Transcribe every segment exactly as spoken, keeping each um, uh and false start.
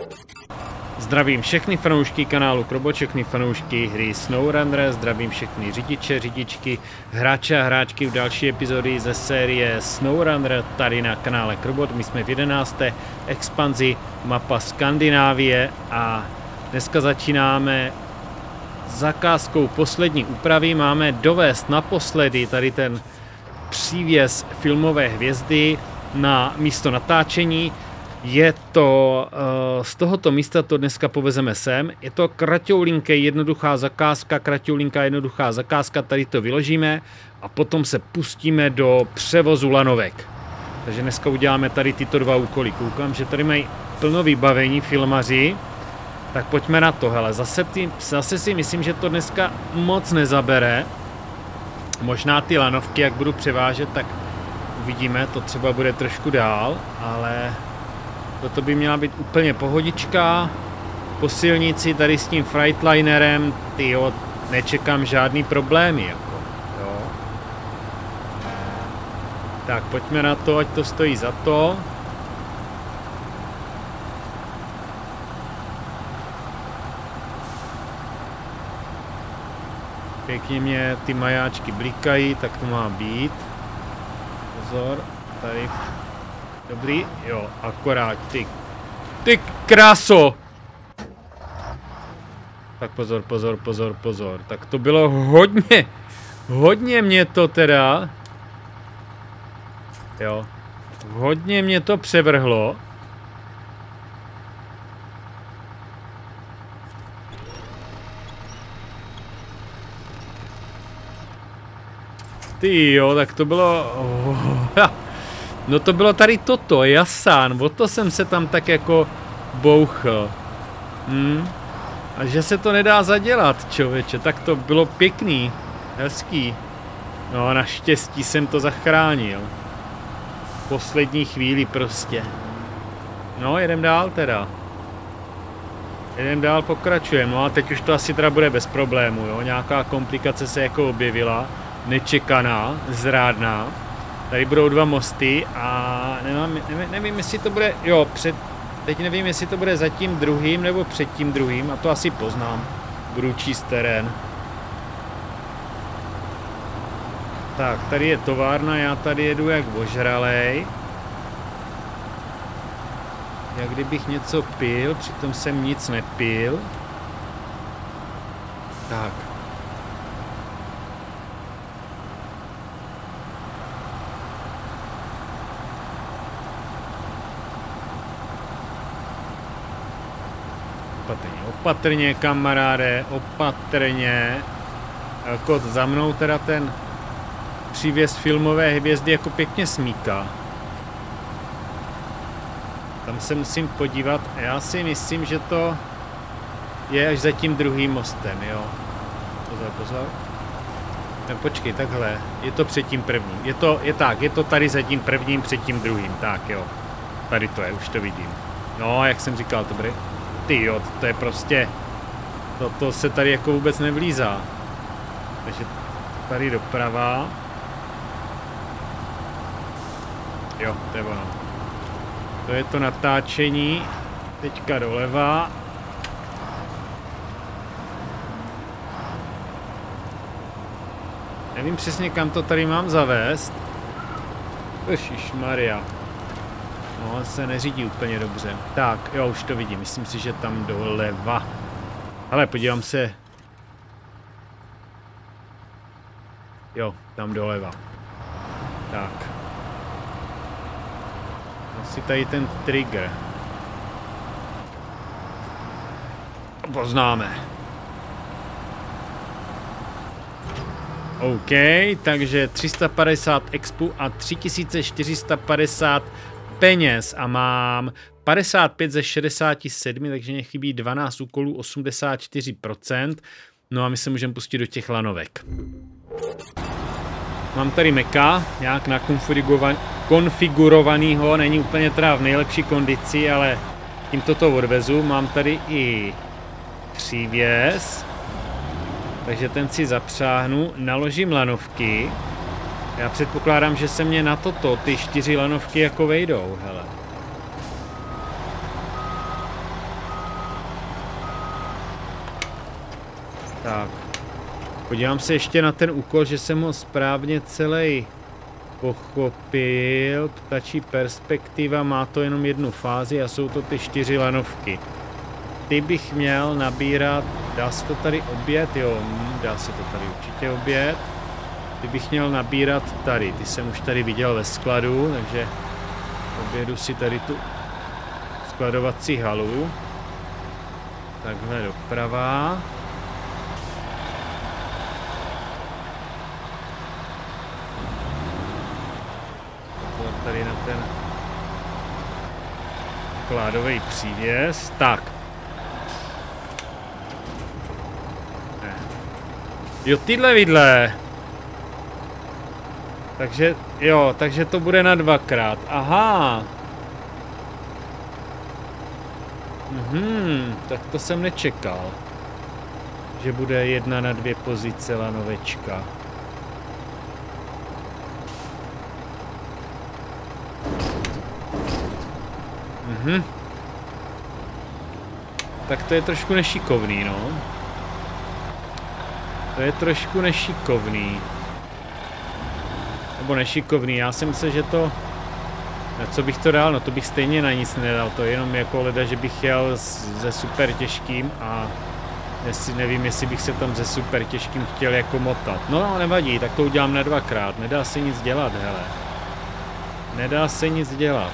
Zdravím všechny fanoušky kanálu Krobot, všechny fanoušky hry SnowRunner, zdravím všechny řidiče, řidičky, hráče a hráčky v další epizody ze série SnowRunner tady na kanále Krobot. My jsme v jedenácté expanzi, mapa Skandinávie, a dneska začínáme zakázkou poslední úpravy. Máme dovést naposledy tady ten přívěs filmové hvězdy na místo natáčení. Je to, z tohoto místa to dneska povezeme sem. Je to kratoulinké jednoduchá zakázka, kratoulinká jednoduchá zakázka, tady to vyložíme a potom se pustíme do převozu lanovek. Takže dneska uděláme tady tyto dva úkoly. Koukám, že tady mají plno vybavení filmaři, tak pojďme na to. Hele, zase, ty, zase si myslím, že to dneska moc nezabere. Možná ty lanovky, jak budu převážet, tak uvidíme, to třeba bude trošku dál, ale toto by měla být úplně pohodička. Po silnici tady s tím Freightlinerem, tyjo, nečekám žádný problémy. Jako, jo. Tak pojďme na to, ať to stojí za to. Pěkně mě ty majáčky blikají, tak to má být. Pozor, tady. Dobrý, jo, akorát, ty, ty kráso! Tak pozor, pozor, pozor, pozor, tak to bylo hodně, hodně mě to teda, jo, hodně mě to převrhlo. Ty jo, tak to bylo, oh, no to bylo tady toto, jasán, o to jsem se tam tak jako bouchl. Hm? A že se to nedá zadělat, člověče, tak to bylo pěkný, hezký. No naštěstí jsem to zachránil. Poslední chvíli prostě. No, jedem dál teda. Jedem dál, pokračujeme, no a teď už to asi teda bude bez problému, jo. Nějaká komplikace se jako objevila, nečekaná, zrádná. Tady budou dva mosty a nemám, nevím, nevím, jestli to bude, jo, před, teď nevím, jestli to bude za tím druhým nebo před tím druhým, a to asi poznám. Budu číst terén. Tak, tady je továrna, já tady jedu jak ožralej. Jak kdybych něco pil, přitom jsem nic nepil. Tak. Opatrně, opatrně, kamaráde, opatrně. Jako za mnou teda ten přívěs filmové hvězdy jako pěkně smíká. Tam se musím podívat. Já si myslím, že to je až za tím druhým mostem, jo. Pozor, pozor. Tak počkej, takhle. Je to před tím prvním. Je to, je tak, je to tady za tím prvním, před tím druhým. Tak jo. Tady to je, už to vidím. No, jak jsem říkal, to bude. Ty jo, to je prostě, to, to se tady jako vůbec nevlízá. Takže tady doprava. Jo, to je ono. To je to natáčení. Teďka doleva. Nevím přesně, kam to tady mám zavést. Ježišmarja. No, se neřídí úplně dobře. Tak, jo, už to vidím. Myslím si, že tam doleva. Ale podívám se. Jo, tam doleva. Tak. Asi tady ten trigger. Poznáme. OK, takže tři sta padesát expu a tři tisíce čtyři sta padesát peněz a mám padesát pět ze šedesáti sedmi, takže mě chybí dvanáct úkolů, osmdesát čtyři procent. No a my se můžeme pustit do těch lanovek. Mám tady meka, nějak nakonfigurovanýho, není úplně teda v nejlepší kondici, ale tímto to odvezu. Mám tady i přívěs, takže ten si zapřáhnu, naložím lanovky. Já předpokládám, že se mě na toto ty čtyři lanovky jako vejdou, hele. Tak. Podívám se ještě na ten úkol, že jsem ho správně celý pochopil. Ptačí perspektiva, má to jenom jednu fázi a jsou to ty čtyři lanovky. Ty bych měl nabírat, dá se to tady obět, jo, dá se to tady určitě obět. Ty bych měl nabírat tady, ty jsem už tady viděl ve skladu, takže objedu si tady tu skladovací halu. Takhle doprava. Tady na ten kládový přívěs. Tak. Ne. Jo, tyhle vidle. Takže, jo, takže to bude na dvakrát. Aha. Mhm, tak to jsem nečekal. Že bude jedna na dvě pozice lanovečka. Mhm. Tak to je trošku nešikovný, no. To je trošku nešikovný. Nebo nešikovný, já si myslím, že to... Na co bych to dal? No to bych stejně na nic nedal, to je jenom jako leda, že bych jel se super těžkým a... Jestli, nevím, jestli bych se tam se super těžkým chtěl jako motat. No, no nevadí, tak to udělám na dvakrát, nedá se nic dělat, hele. Nedá se nic dělat.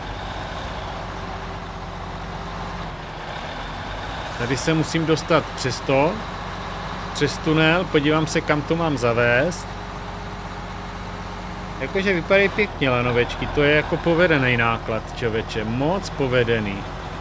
Tady se musím dostat přes to, přes tunel, podívám se, kam to mám zavést. Jakože vypadají pěkně lanovečky, to je jako povedený náklad, člověče, moc povedený.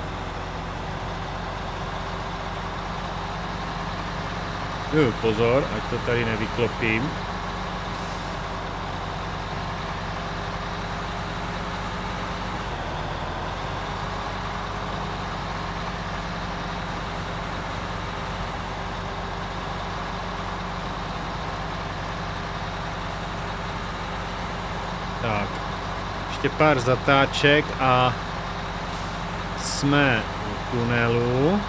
Jo, pozor, ať to tady nevyklopím. Tak, ještě pár zatáček a jsme u tunelu.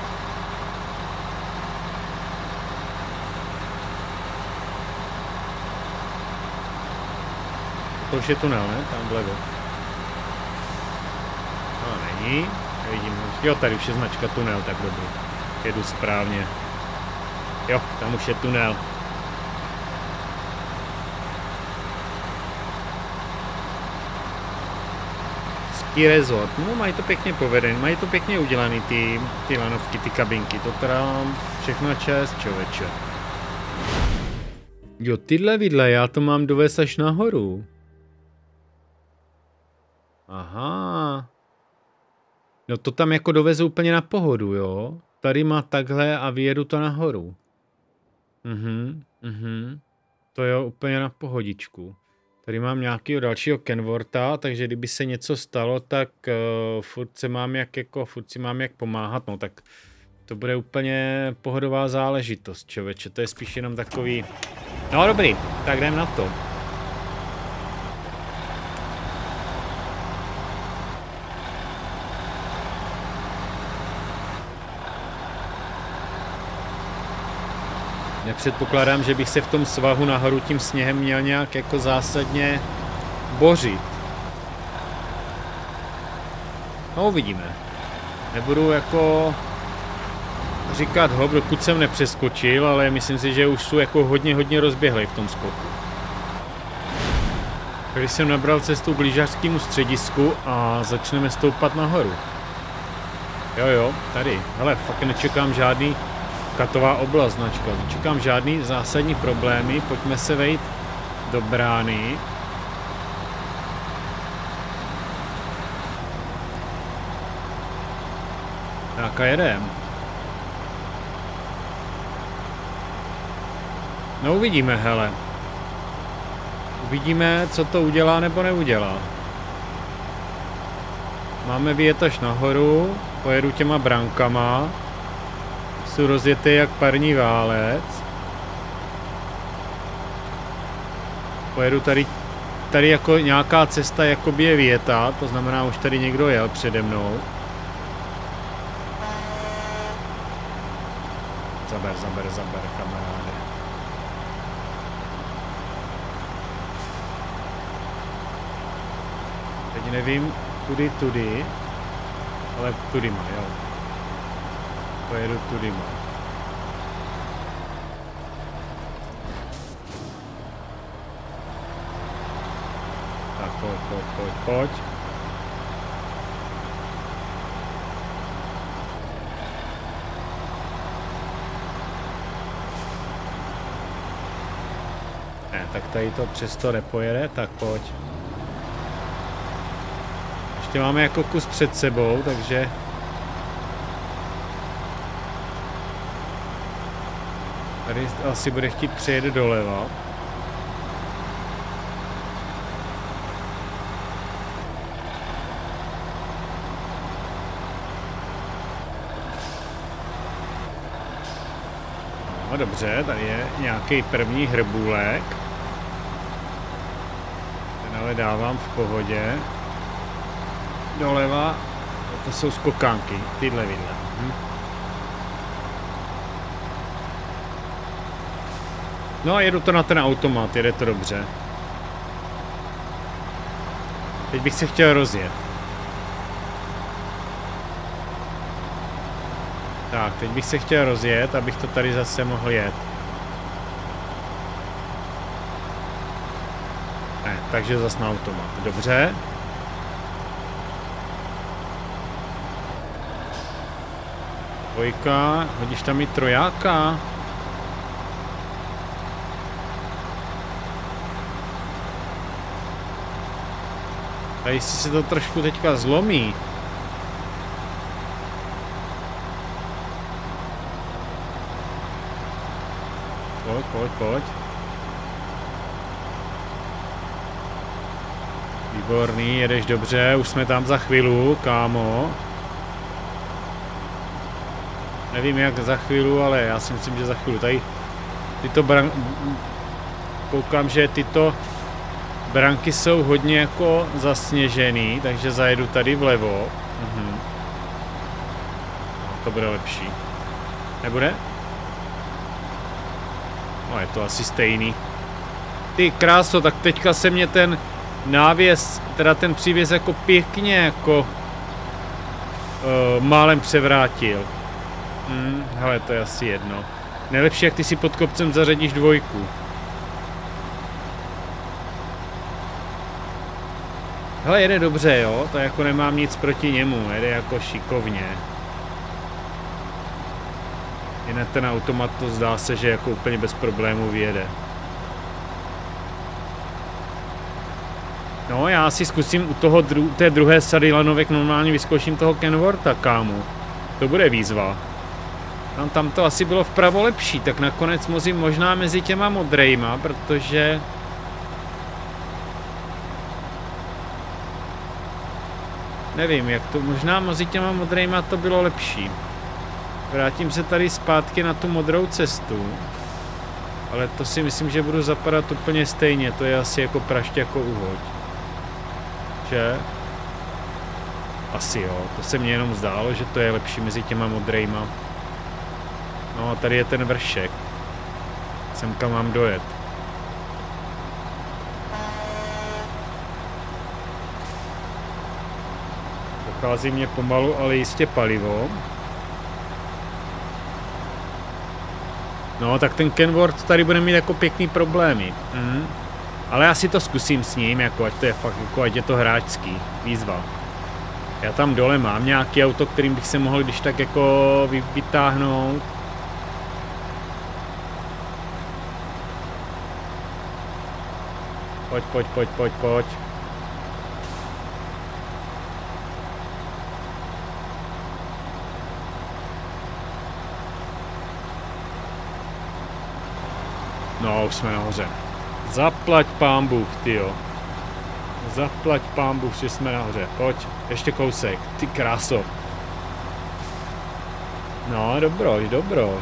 To už je tunel, ne? Tam vlevo. No, není. Nevidím. Jo, tady už je značka tunel, tak dobrý. Jedu správně. Jo, tam už je tunel. Ski resort. No, mají to pěkně povedený, mají to pěkně udělaný ty, ty lanovky, ty kabinky. To teda všechno čest, člověče. Jo, tyhle vidle, já to mám dovést až nahoru. Aha. No to tam jako dovezu úplně na pohodu, jo. Tady má takhle a vyjedu to nahoru. Mhm, mhm. To je úplně na pohodičku. Tady mám nějakého dalšího Kenwortha, takže kdyby se něco stalo, tak uh, furt se mám jak jako, furt si mám jak pomáhat, no tak to bude úplně pohodová záležitost, člověče, to je spíš jenom takový... No dobrý, tak jdem na to. Nepředpokládám, že bych se v tom svahu nahoru tím sněhem měl nějak jako zásadně bořit. No uvidíme. Nebudu jako říkat hop, dokud jsem nepřeskočil, ale myslím si, že už jsou jako hodně, hodně rozběhlej v tom skoku. Když jsem nabral cestu k lyžařskému středisku a začneme stoupat nahoru. Jo jo, tady. Hele, fakt nečekám žádný katová oblast značka. Nečekám žádný zásadní problémy. Pojďme se vejít do brány. Tak a jedem. No uvidíme, hele. Uvidíme, co to udělá nebo neudělá. Máme vyjet až nahoru, pojedu těma brankama. Jsou rozjetý jak parní válec. Pojedu tady, tady jako nějaká cesta jakoby je vyjetá, to znamená, už tady někdo jel přede mnou. Zaber, zaber, zaber, kamaráde. Teď nevím, kudy, tudy, ale tudy má, jo. Pojedu tudy má. Tak pojď, pojď, pojď, pojď. Ne, tak tady to přesto nepojede, tak pojď. Ještě máme jako kus před sebou, takže... Tady asi bude chtít přejet doleva. No dobře, tady je nějaký první hrbůlek. Ten ale dávám v pohodě. Doleva, to jsou skokánky, tyhle vidle. Hm. No a jedu to na ten automat, jede to dobře. Teď bych se chtěl rozjet. Tak, teď bych se chtěl rozjet, abych to tady zase mohl jet. Ne, takže zase na automat, dobře. Dvojka, hodíš tam i trojáka. A jestli se to trošku teďka zlomí. Pojď, pojď, pojď. Výborný, jedeš dobře, už jsme tam za chvíli, kámo. Nevím jak za chvíli, ale já si myslím, že za chvíli. Tady tyto bran... Koukám, že tyto branky jsou hodně jako zasněžený, takže zajedu tady vlevo. Mhm. No, to bude lepší. Nebude? No, je to asi stejný. Ty kráso, tak teďka se mě ten návěs, teda ten přívěs jako pěkně jako uh, málem převrátil. Hmm, hele, to je asi jedno. Nejlepší, jak ty si pod kopcem zařadíš dvojku. Hele, jede dobře, jo, to jako nemám nic proti němu, jede jako šikovně. Jinak ten automat to zdá se, že jako úplně bez problémů vyjede. No, já si zkusím u toho dru té druhé sady lanovek normálně vyzkouším toho Kenwortha, kámo. To bude výzva. Tam, tam to asi bylo vpravo lepší, tak nakonec musím možná mezi těma modrejma, protože... Nevím, jak to, možná mezi těma modrejma to bylo lepší. Vrátím se tady zpátky na tu modrou cestu. Ale to si myslím, že budu zapadat úplně stejně, to je asi jako prašť jako uhoď. Že? Asi jo, to se mně jenom zdálo, že to je lepší mezi těma modrejma. No a tady je ten vršek. Semka mám dojet. Dochází mě pomalu, ale jistě palivo. No, tak ten Kenworth tady bude mít jako pěkný problémy. Mhm. Ale já si to zkusím s ním, jako ať to je fakt, jako ať je to hráčský. Výzva. Já tam dole mám nějaký auto, kterým bych se mohl když tak jako vytáhnout. Pojď, pojď, pojď, pojď, pojď. No, už jsme nahoře. Zaplať pán Bůh, tyjo. Zaplať pán Bůh, že jsme nahoře. Pojď, ještě kousek. Ty kráso. No, dobroš, dobroš.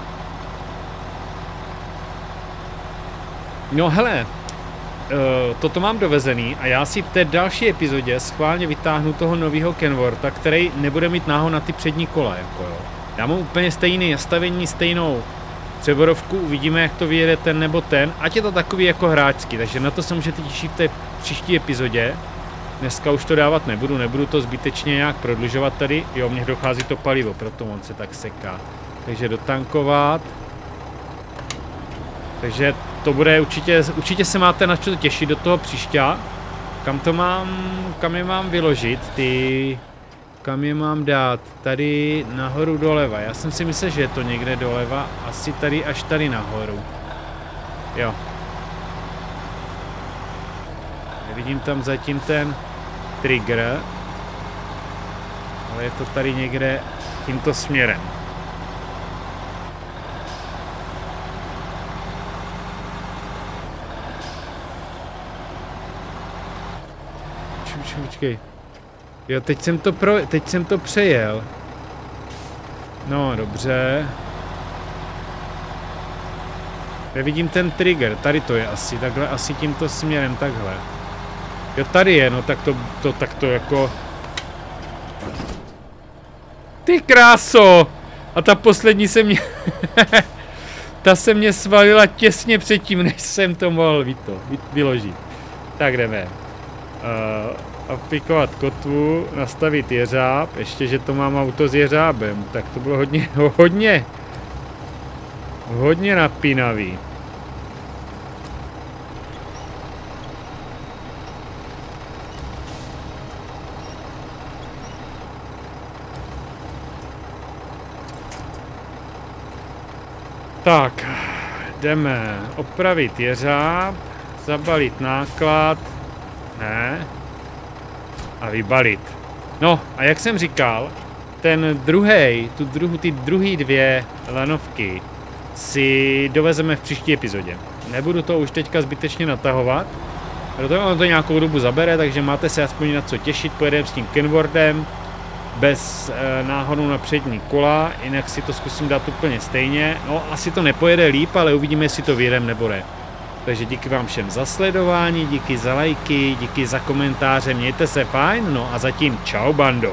No hele, uh, toto mám dovezený a já si v té další epizodě schválně vytáhnu toho nového Kenwortha, který nebude mít náhod na ty přední kola, jako jo. Já mám úplně stejný nastavení, stejnou převodovku, uvidíme, jak to vyjede ten nebo ten, ať je to takový jako hráčský, takže na to se můžete těšit v té příští epizodě. Dneska už to dávat nebudu, nebudu to zbytečně nějak prodlužovat tady, jo, mně dochází to palivo, proto on se tak seká. Takže dotankovat. Takže to bude určitě, určitě se máte na co těšit do toho příště. Kam to mám, kam je mám vyložit, ty, kam je mám dát, tady nahoru doleva, já jsem si myslel, že je to někde doleva, asi tady až tady nahoru, jo. Vidím tam zatím ten trigger, ale je to tady někde tímto směrem. Počkej. Jo, teď jsem to pro, teď jsem to přejel. No, dobře. Já vidím ten trigger, tady to je asi, takhle, asi tímto směrem, takhle. Jo, tady je, no tak to, to, tak to jako... Ty kráso! A ta poslední se mě... ta se mě svalila těsně předtím, než jsem to mohl vy to, vy, vyložit. Tak jdeme. Uh, aplikovat kotvu, nastavit jeřáb, ještě, že to mám auto s jeřábem, tak to bylo hodně, hodně, hodně napínavý. Tak, jdeme opravit jeřáb, zabalit náklad, ne, a vybalit. No, a jak jsem říkal, ten druhý, tu druhu, ty druhý dvě lanovky si dovezeme v příští epizodě. Nebudu to už teďka zbytečně natahovat, protože ono to nějakou dobu zabere, takže máte se aspoň na co těšit, pojedeme s tím Kenworthem, bez e, náhodu na přední kola, jinak si to zkusím dát úplně stejně. No, asi to nepojede líp, ale uvidíme, jestli to vyjedem nebo ne. Takže díky vám všem za sledování, díky za lajky, díky za komentáře, mějte se fajn, no a zatím čau bando.